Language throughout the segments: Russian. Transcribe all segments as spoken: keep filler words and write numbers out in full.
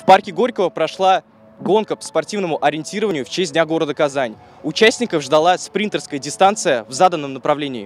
В парке Горького прошла гонка по спортивному ориентированию в честь Дня города Казань. Участников ждала спринтерская дистанция в заданном направлении.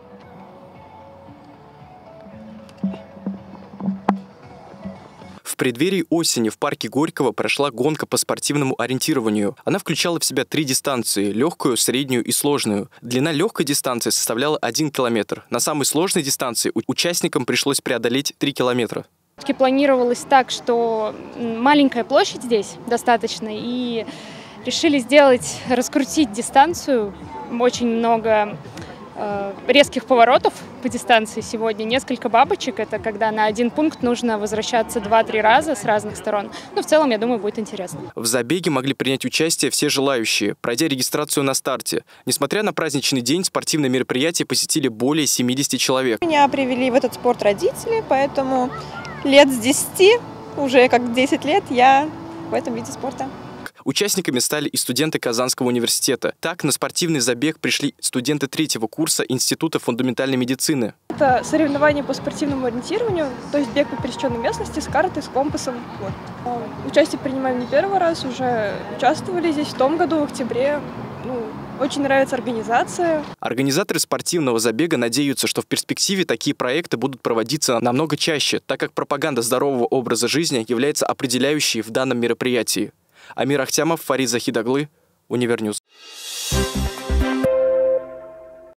В преддверии осени в парке Горького прошла гонка по спортивному ориентированию. Она включала в себя три дистанции – легкую, среднюю и сложную. Длина легкой дистанции составляла один километр. На самой сложной дистанции участникам пришлось преодолеть три километра. Планировалось так, что маленькая площадь здесь достаточно, и решили сделать, раскрутить дистанцию. Очень много э, резких поворотов по дистанции сегодня. Несколько бабочек, это когда на один пункт нужно возвращаться два-три раза с разных сторон. Но в целом, я думаю, будет интересно. В забеге могли принять участие все желающие, пройдя регистрацию на старте. Несмотря на праздничный день, спортивное мероприятие посетили более семидесяти человек. Меня привели в этот спорт родители, поэтому лет с десяти, уже как десять лет, я в этом виде спорта. Участниками стали и студенты Казанского университета. Так, на спортивный забег пришли студенты третьего курса Института фундаментальной медицины. Это соревнования по спортивному ориентированию, то есть бег по пересеченной местности с картой, с компасом. Вот. Участие принимаем не первый раз, уже участвовали здесь в том году, в октябре. Ну, очень нравится организация. Организаторы спортивного забега надеются, что в перспективе такие проекты будут проводиться намного чаще, так как пропаганда здорового образа жизни является определяющей в данном мероприятии. Амир Ахтямов, Фарид Захидаглы, Универньюз.